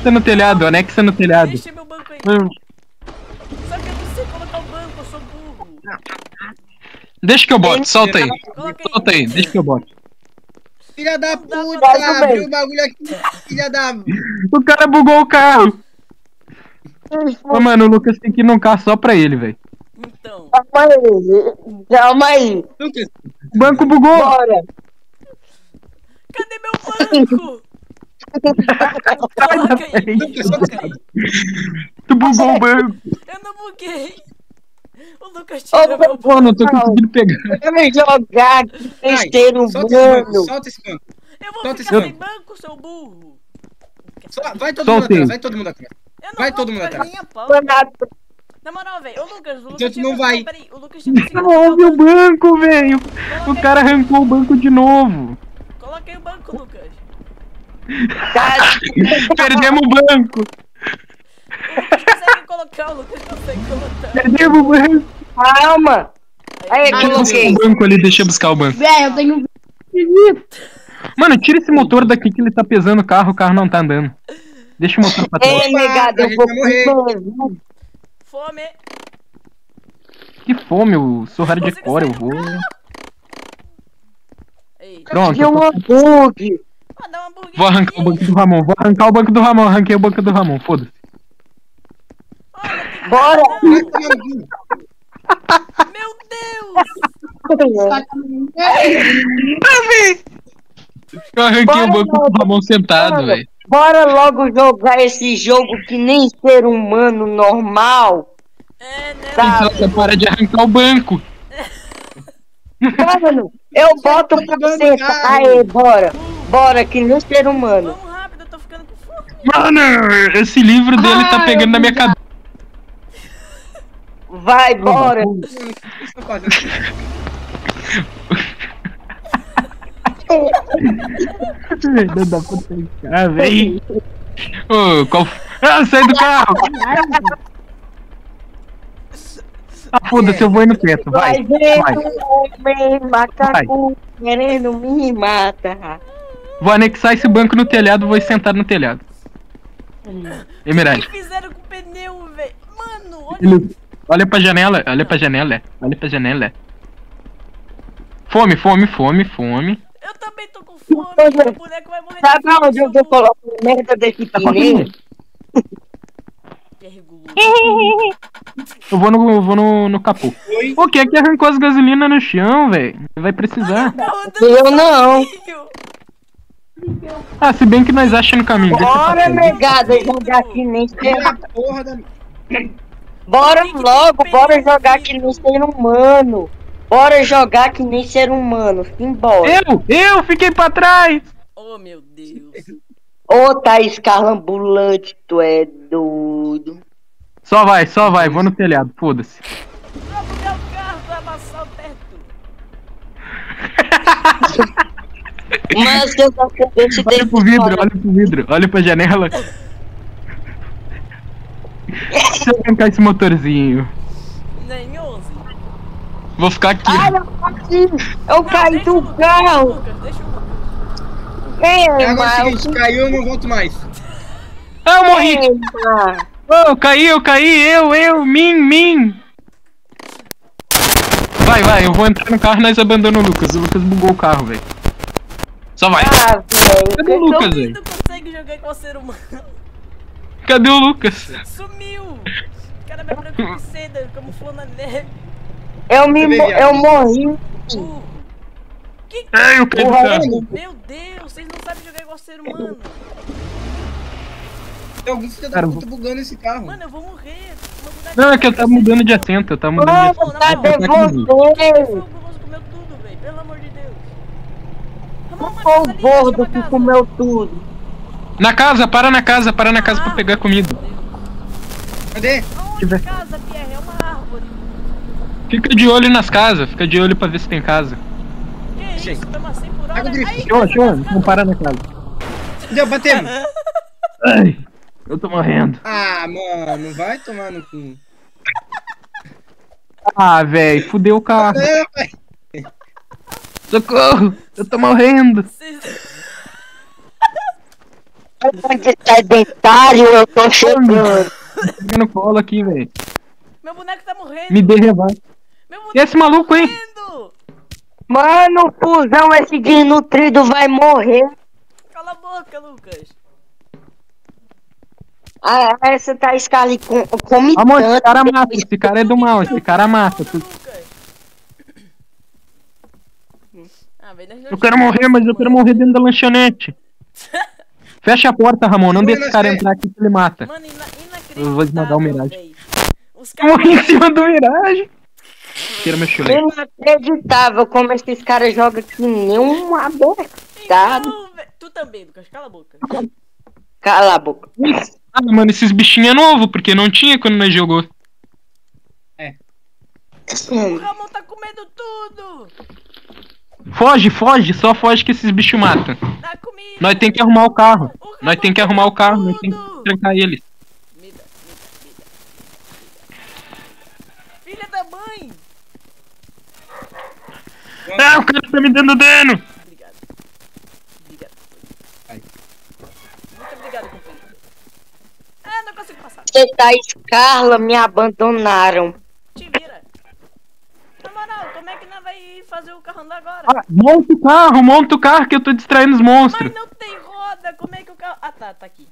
Anexa no telhado, anexa no telhado. Deixa meu banco aí. Só que eu não sei colocar o banco, eu sou burro. Deixa que eu boto, solta aí. Coloca Solta aí, deixa que eu boto. Filha da Não dá puta, pra- abriu o bagulho aqui. Filha da... O cara bugou o carro. Ô, mano, o Lucas tem que ir num carro só pra ele, velho. Então. Calma aí. Lucas, O banco bugou. Bora. Cadê meu banco? Coloca aí, coloca aí. Tu bugou o banco. Eu não buguei. O Lucas tirou meu banco. Pô, não tô conseguindo pegar. Vamos jogar aqui besteiro solta esse banco, humano. solta esse banco. Eu vou Solta ficar esse sem banco, seu burro. Vai todo Solta mundo atrás, aí. vai todo mundo atrás. Eu não Vai vou todo mundo atrás atrás. da minha pau. Campeonato. Na moral, velho. Ô, Lucas, o Lucas Então tu tinha não vai. conseguido- Peraí, o Lucas tinha conseguido Não colocar houve o banco, velho. O cara arrancou o banco de novo. Coloca aí o banco, Lucas. Perdemos o banco. O Lucas consegue colocar, o Lucas consegue colocar. Perdemos o banco. Calma. Aí, Deixa eu buscar coloquei. o banco ali, deixa eu buscar o banco. Velho, eu tenho... Mano, tira esse motor daqui que ele tá pesando o carro não tá andando. Deixa o motor pra trás. Ei, negado, a eu gente vou vai morrer. comer. Fome. Que fome, eu sou hardcore, eu vou. Ei, Pronto, Deu um hambúrguer. dá uma hamburguinho. vou arrancar o banco do Ramon, vou arrancar o banco do Ramon, arranquei o banco do Ramon, foda-se. Bora. Meu Deus! Eu arranquei Bora o banco logo. do Ramon sentado, Bora. velho. Bora logo jogar esse jogo que nem ser humano normal. É, né? Tá. Então você para de arrancar o banco. Mano, eu boto pra você. Aê, bora. Bora, que nem ser humano. Vamos rápido, eu tô ficando com fome. Mano, esse livro dele tá pegando na minha cabeça. Vai, bora. Não dá pra tentar, velho. Ô, qual... Ah, sai do carro! Ah, foda-se, eu vou ir no teto, vai. Vai ver Vai. o homem macaco querendo me matar. Vou anexar esse banco no telhado, vou sentar no telhado. O Emerald, que fizeram com o pneu, velho? Mano, olha. ele- olha pra janela, olha pra janela, olha pra janela. Fome, fome, fome, fome. Eu também tô com fome. O boneco vai morrer. Sabe de fome, onde eu seu vou burro. colocar a merda desse Tá pneu? conseguindo? Pergunta. Eu vou no capô. Pô, quem é que arrancou as gasolinas no chão, velho? Vai precisar. Eu não. Ah, se bem que nós achamos no caminho. Deixa eu Bora, passar. negada, jogar que nem ser... Porra da... Bora logo, bora jogar que nem ser humano. Bora jogar que nem ser humano. Simbora. Eu fiquei pra trás. Oh, meu Deus. Ô, Thaís Carlambulante, tu é doido. Só vai, vou no telhado, foda-se. Vamos meu carro pra amassar o teto. Mas eu já esse Olha pro vidro, olha pro vidro, olha pra janela. Deixa eu arrancar esse motorzinho. Nem 11. Vou ficar aqui. Ai, eu caí do carro. Deixa o Lucas. Ei, Agora é o mas... seguinte, caiu, eu não volto mais. Ah, eu morri! Eita. Oh, eu caí, mim! Vai, eu vou entrar no carro e nós abandonamos o Lucas. O Lucas bugou o carro, velho. Só vai. Ah, Cadê o velho. Lucas, Ele velho? não consegue jogar igual ser humano. Cadê o Lucas? Sumiu. O cara vai branco de seda, camuflou na neve. Eu morri. Burro. Que Ai, eu caí do carro. Meu Deus, vocês não sabem jogar igual ser humano. Tem algum filho da Cara, puta bugando esse carro. Mano, eu vou morrer. Meu boneco Não, é que eu tava mudando de assento, eu tava mudando de assento. Ramon, Cadê Ramon, você? fogo, você comeu tudo, velho. Pelo amor de Deus. Ramon, uma Foi casa o ali, gordo acha uma que casa. comeu tudo. Na casa, para na casa pra pegar comida. Cadê? Aonde casa, Pierre? É uma árvore. Fica de olho nas casas, fica de olho pra ver se tem casa. Que isso? Gente. Tamo assim por Pega hora. o drift. Aí, Show, vamos parar na casa. Deu, batemos. Ai, eu tô morrendo. Ah, mano, vai tomar no cu. Ah, velho, fudeu o carro. Não, pai. Socorro, eu tô morrendo. Vocês- Onde tá dentário, eu tô chegando. Pega no colo aqui, velho. Meu boneco tá morrendo. Me dê revive. Meu E boneco esse maluco tá aí? morrendo. Mano, fusão, esse desnutrido vai morrer. Cala a boca, Lucas. Ah, essa tá Scarlet come Amor, esse tanto. cara mata. Esse cara é do mal. Esse cara mata. Lucas. Ah, velho, nós Eu quero morrer, mas eu quero morrer dentro da lanchonete. Fecha a porta, Ramon. Não deixa esse cara entrar aqui que ele mata. Mano, Eu vou esmagar o inacreditável, Mirage. véi. Os Eu morri em caras... cima do Mirage. Tira meu chulé. Inacreditável como esses caras jogam que nem um abocado. Então, véi, tu também, Lucas, cala a boca. Cala a boca. Ah, mano, esses bichinhos é novo, porque não tinha quando nós jogou. O Ramon tá comendo tudo. Foge, foge, só foge que esses bichos matam. Dá comida. Nós tem que arrumar o carro. O Ramon Nós tem que arrumar o carro, nós tem tudo. que trancar eles. Mida. Filha da mãe. Ah, o cara tá me dando dano. Obrigado. Ai. Muito obrigado, companheiro. Ah, não consigo passar. Você tá Scarla, me abandonaram. Te vira. Na moral, como é que nós vai fazer o carro andar agora? Ah, monta o carro que eu tô distraindo os monstros. Mas não tem roda, como é que o carro... Ah, tá aqui.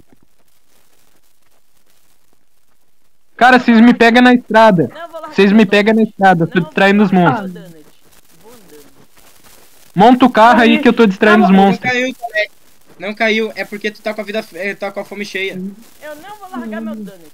Cara, vocês me pegam na estrada. Não, eu vou largar Vocês meu me donut. pegam na estrada, eu tô Não, distraindo os vou largar monstros. meu donut. Vou andando. Monta o carro aí que eu tô distraindo os Não monstros. caiu, Colete. Não caiu, é porque tu tá com a vida, tá com a fome cheia. Eu não vou largar meu donut.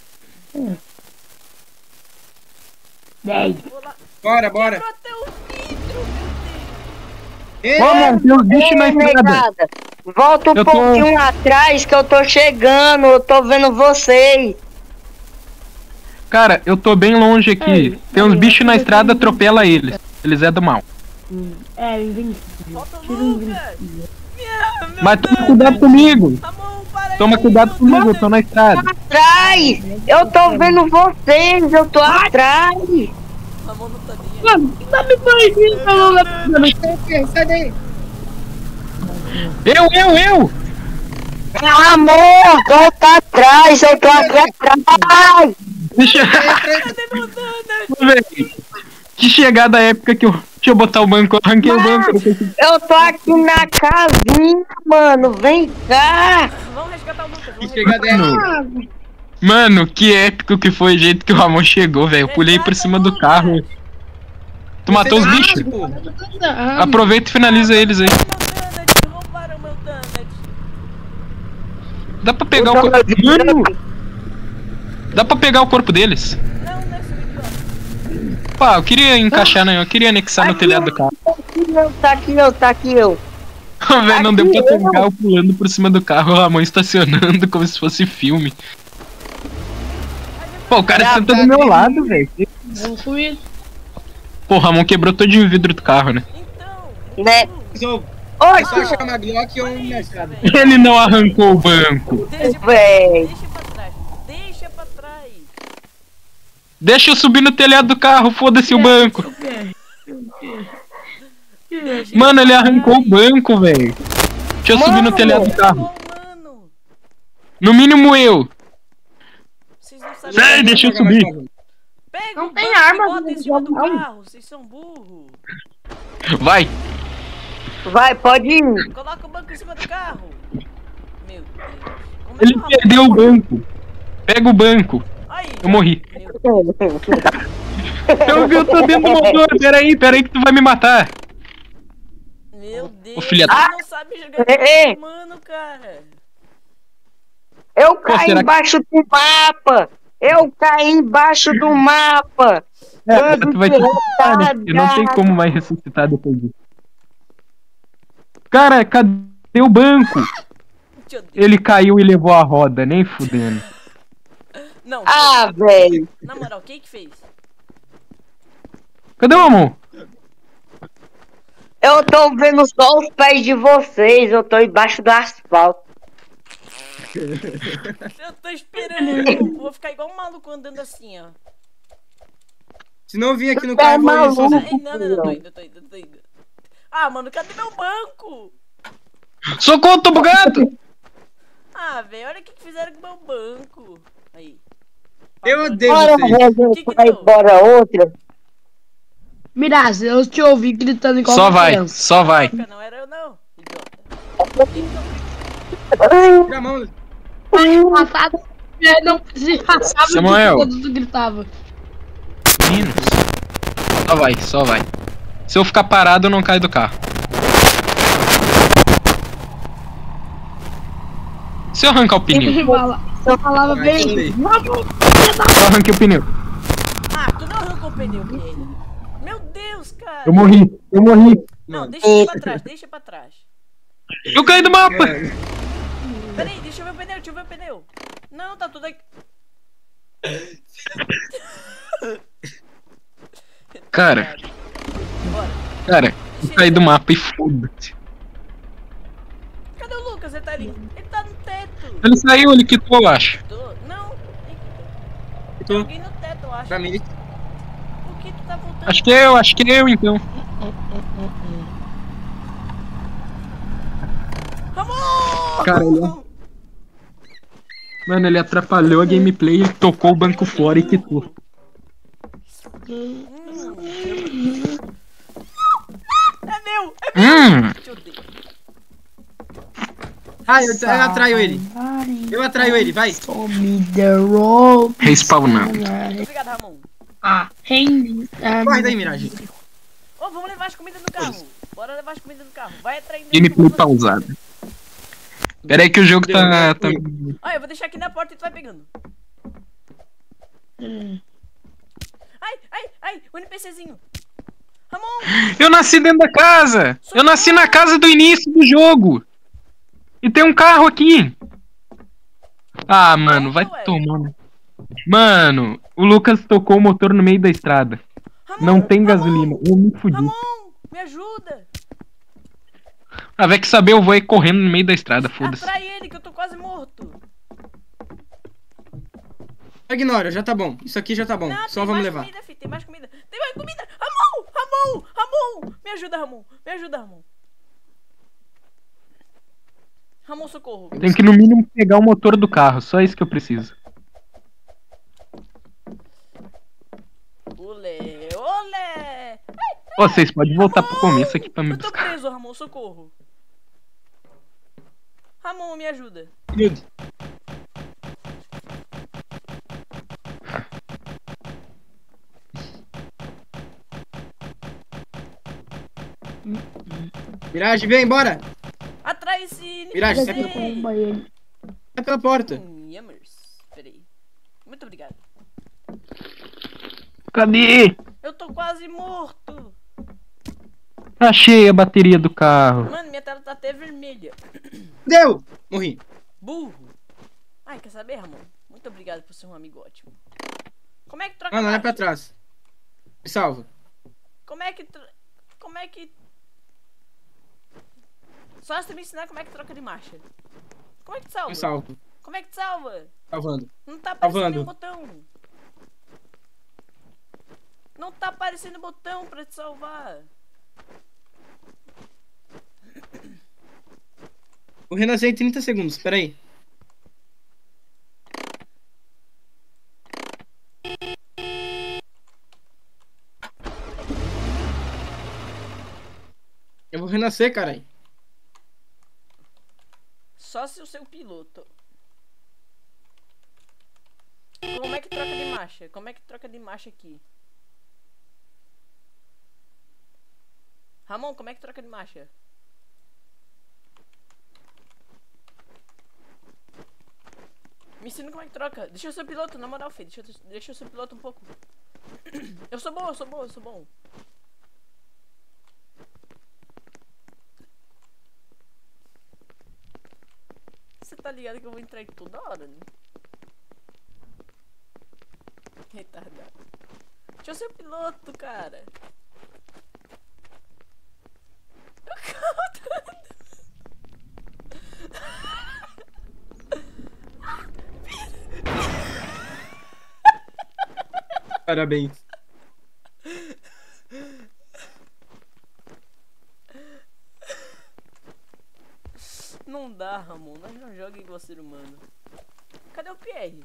Vou lá... Bora. Quebrou até o vidro, meu Deus. Ei, Vamos, tem os bichos na Ei, estrada. negada, volta um Eu tô- pouquinho atrás que eu tô chegando, eu tô vendo vocês. Cara, eu tô bem longe aqui. Tem uns bichos na estrada, atropela eles. Eles é do mal. Falta o Lucas. Meu Mas toma Deus. cuidado comigo. Ramon, para aí. Toma cuidado comigo, eu tô na estrada. Atrás! Eu tô vendo vocês, eu tô atrás! Ramon não tá nem aí. sai daí. Eu! Amor, volta atrás, eu tô aqui atrás! Deixa Cadê meu donut? Véi, que chegada épica que eu. Deixa eu botar o banco, eu arranquei o banco. Eu tô aqui na casinha, mano, vem cá! Vamos resgatar o Lucas. Que Vamos chegada é Mano, que épico que foi o jeito que o Ramon chegou, velho. Eu pulei por cima do carro. Tu matou os bichos? Aproveita e finaliza eles aí. roubaram meu donut. Dá pra pegar o corpo. Mano! Dá pra pegar o corpo deles. Não, não é esse vídeo. Pá, eu queria encaixar, né? Eu queria anexar no telhado do carro. Tá aqui eu. Velho, não deu pra pegar eu pulando por cima do carro, o Ramon estacionando como se fosse filme. Pô, o cara senta do meu lado, velho. Pô, o Ramon quebrou todinho o vidro do carro, né? Então. Né? É só achar uma Glock ou um machado. Ele não arrancou o banco. Deixa pra Véi. Deixa pra trás. Deixa pra trás. Deixa eu subir no telhado do carro, foda-se o banco. Deixa Mano, ele pra arrancou o trás. banco, velho. Deixa eu subir no telhado do carro. Ô, mano. No mínimo eu. Vocês não sabem. Sai, deixa eu subir. Pega Não o tem banco e arma bota em no cima do jogo, não. carro. Vocês são burros. Vai. Vai, pode ir. Coloca o banco em cima do carro. Meu Deus. Como é Ele que o Ramon- perdeu o banco. Pega o banco. Aí. Eu morri. Meu Eu vi, eu tô dentro do motor. Peraí que tu vai me matar. Meu Deus, Ô, filha você da- não sabe jogar Ei. com mano, cara. Eu caí será que- embaixo do mapa! Eu caí embaixo do mapa! É, tu vai te derrotado. matar, né? E não tem como mais ressuscitar depois disso. Cara, cadê o banco? Te odeio. Ele caiu e levou a roda, nem fudendo. Não, Ah, velho! na moral, quem que fez? Cadê o Ramon? Eu tô vendo só os pés de vocês, eu tô embaixo do asfalto. Eu tô esperando. Vou ficar igual um maluco andando assim, ó. Se não vir aqui no Tá carro, eu vou ir maluco. sozinho. Ai, não, tô indo. Ah, mano, cadê meu banco? Socorro, tô bugado! Ah, velho, olha o que fizeram com o meu banco. Aí. Eu odeio Bora, vocês. Resident, Que vai deu? embora outra. Mirage, eu te ouvi gritando igual Só uma vai, criança. só vai. Troca, não era eu não, idiota. Tira a mão. Passado, não passava Samuel. quando tu gritava. Meninos. Só vai, só vai. Se eu ficar parado, eu não caio do carro. Se eu arrancar o pneu, Eu falava Vai, bem. sei. Vamos! eu arranquei o pneu. Ah, tu não arrancou o pneu dele. Meu Deus, cara. Eu morri. Não, deixa ele pra trás, deixa pra trás. Eu caí do mapa. Peraí, deixa eu ver o pneu, deixa eu ver o pneu. Não, tá tudo aqui. Cara, Bora. cara, eu caí do mapa e foda-se. Cadê o Lucas? Ele tá ali. Ele tá no teto. Ele saiu, ele quitou, eu acho. Não. Tem Tô. alguém no teto, eu acho. Pra mim, Por que tu tá voltando? Acho que eu então. Ramon! Cara, Mano, ele atrapalhou a gameplay, ele tocou o banco fora e quitou. É meu! É meu! Te odeio. Ah, eu atraio ele. Eu atraio ele, vai. Me the rope. Respawnando. Obrigado, Ramon. Corre daí, Mirage. Ô, vamos levar as comidas no carro. Bora levar as comidas no carro. Vai atraindo. Gameplay pausada. Pera aí que o jogo tá... Ah, eu vou deixar aqui na porta e tu vai pegando. Ai, o NPCzinho. Ramon! Eu nasci dentro da casa! Eu nasci na casa do início do jogo! E tem um carro aqui! Ah, mano, vai tomando. Mano, o Lucas tocou o motor no meio da estrada. Ramon, Não tem Ramon, gasolina. Eu me fudi. Ramon, me ajuda. Ah, vai que saber, eu vou ir correndo no meio da estrada, foda-se. Atrai ele que eu tô quase morto. Ignora, já tá bom. Isso aqui já tá bom. Não, Só tem vamos mais levar. comida, filho, tem mais comida. Tem mais comida. Ramon! Me ajuda, Ramon. Me ajuda, Ramon. Ramon, socorro. Tem que no mínimo pegar o motor do carro, só isso que eu preciso. Olé! Ó, vocês podem voltar pro começo aqui pra me Eu tô buscar. preso, Ramon, socorro. Ramon, me ajuda. Good. Mirage, vem, bora! Atrai esse Mirage, NPC. sai pela porta. Yummers. Peraí. Muito obrigado. Cadê? Eu tô quase morto. Achei a bateria do carro. Mano, minha tela tá até vermelha. Deu! Morri. Burro. Ai, quer saber, Ramon? Muito obrigado por ser um amigo ótimo. Como é que troca Mano, olha marcha? pra trás. Me salva. Como é que... Só se me ensinar como é que troca de marcha. Como é que salva? Me salvo. Como é que salva? Salvando. Não tá aparecendo Salvando. nenhum botão. Não tá aparecendo botão pra te salvar. O renascer em 30 segundos, peraí. Eu vou renascer, caralho. Só se o seu piloto. Como é que troca de marcha? Como é que troca de marcha aqui? Ramon, como é que troca de marcha? Me ensina como é que troca. Deixa eu ser piloto, na moral, filho. Deixa eu ser piloto um pouco. Eu sou bom, eu sou bom, eu sou bom. Você tá ligado que eu vou entrar aqui toda hora, né? Retardado. Deixa eu ser piloto, cara. Parabéns. Não dá, Ramon. Nós não jogamos igual igual ser humano. Cadê o Pierre?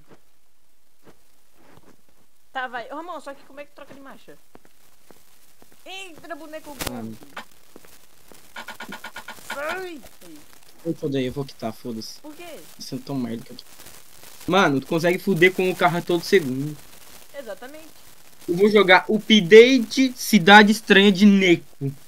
Tá, vai. Ô, Ramon, só que como é que troca de marcha? Entra, boneco bom. Sai! Eu odeio, eu vou quitar, foda-se. Por quê? Isso é tão merda que eu tô. Mano, tu consegue fuder com o carro a todo segundo. Exatamente. Eu vou jogar Update Cidade Estranha de Neko.